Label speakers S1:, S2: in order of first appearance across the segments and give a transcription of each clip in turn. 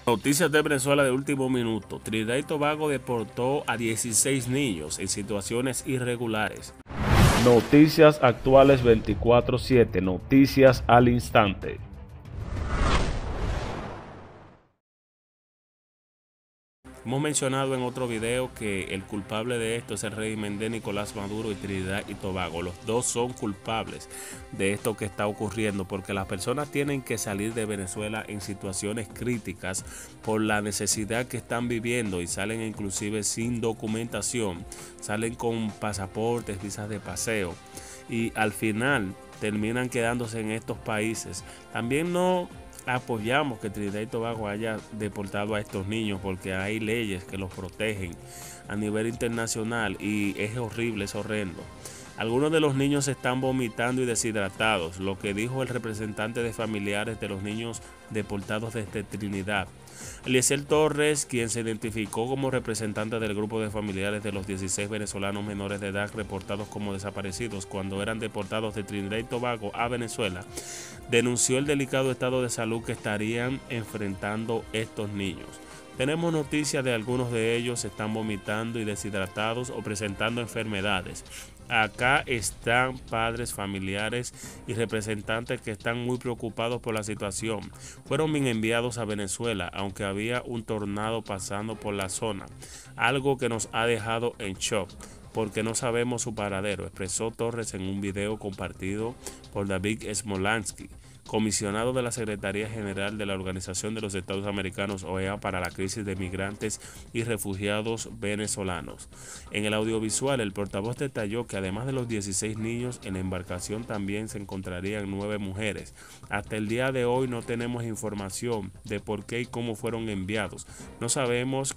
S1: Noticias de Venezuela de último minuto. Trinidad y Tobago deportó a 16 niños en situaciones irregulares. Noticias actuales 24/7. Noticias al instante. Hemos mencionado en otro video que el culpable de esto es el régimen de Nicolás Maduro y Trinidad y Tobago. Los dos son culpables de esto que está ocurriendo porque las personas tienen que salir de Venezuela en situaciones críticas por la necesidad que están viviendo y salen inclusive sin documentación, salen con pasaportes, visas de paseo y al final terminan quedándose en estos países. También no apoyamos que Trinidad y Tobago haya deportado a estos niños porque hay leyes que los protegen a nivel internacional y es horrible, es horrendo. Algunos de los niños están vomitando y deshidratados, lo que dijo el representante de familiares de los niños deportados desde Trinidad. Eliezer Torres, quien se identificó como representante del grupo de familiares de los 16 venezolanos menores de edad reportados como desaparecidos cuando eran deportados de Trinidad y Tobago a Venezuela, denunció el delicado estado de salud que estarían enfrentando estos niños. Tenemos noticias de algunos de ellos están vomitando y deshidratados o presentando enfermedades. Acá están padres, familiares y representantes que están muy preocupados por la situación. Fueron bien enviados a Venezuela, aunque había un tornado pasando por la zona, algo que nos ha dejado en shock porque no sabemos su paradero, expresó Torres en un video compartido por David Smolansky, comisionado de la Secretaría General de la Organización de los Estados Americanos OEA para la crisis de migrantes y refugiados venezolanos. En el audiovisual, el portavoz detalló que además de los 16 niños, en la embarcación también se encontrarían 9 mujeres. Hasta el día de hoy no tenemos información de por qué y cómo fueron enviados. No sabemos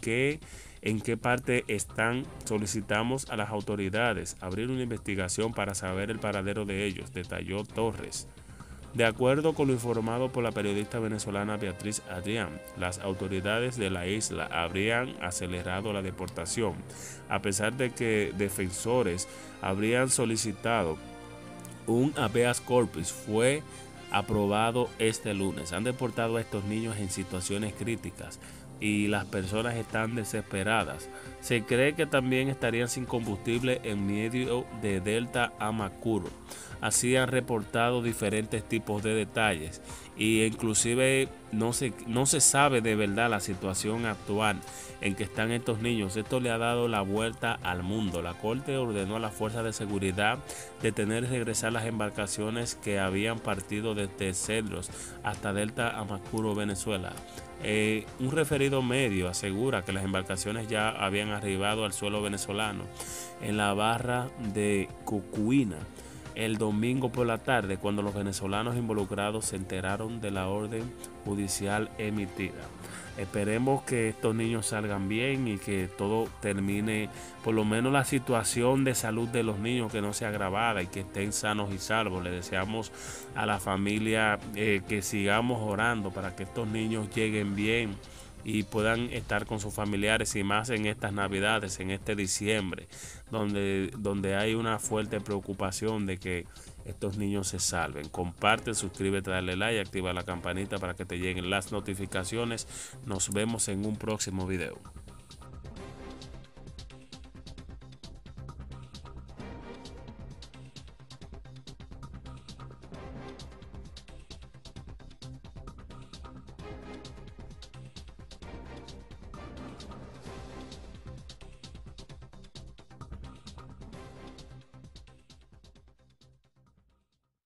S1: en qué parte están. Solicitamos a las autoridades abrir una investigación para saber el paradero de ellos, detalló Torres. De acuerdo con lo informado por la periodista venezolana Beatriz Adrián, las autoridades de la isla habrían acelerado la deportación, a pesar de que defensores habrían solicitado un habeas corpus. Fue aprobado este lunes. Han deportado a estos niños en situaciones críticas y las personas están desesperadas. Se cree que también estarían sin combustible en medio de Delta Amacuro. Así han reportado diferentes tipos de detalles y inclusive no se sabe de verdad la situación actual en que están estos niños. Esto le ha dado la vuelta al mundo. La Corte ordenó a las fuerzas de seguridad detener y regresar las embarcaciones que habían partido desde Cedros hasta Delta Amacuro, Venezuela. Un referido medio asegura que las embarcaciones ya habían arribado al suelo venezolano en la barra de Cucuina el domingo por la tarde, cuando los venezolanos involucrados se enteraron de la orden judicial emitida. Esperemos que estos niños salgan bien y que todo termine, por lo menos la situación de salud de los niños que no sea agravada y que estén sanos y salvos. Le deseamos a la familia que sigamos orando para que estos niños lleguen bien y puedan estar con sus familiares, y más en estas navidades, en este diciembre, donde hay una fuerte preocupación de que estos niños se salven. Comparte, suscríbete, dale like, activa la campanita para que te lleguen las notificaciones. Nos vemos en un próximo video.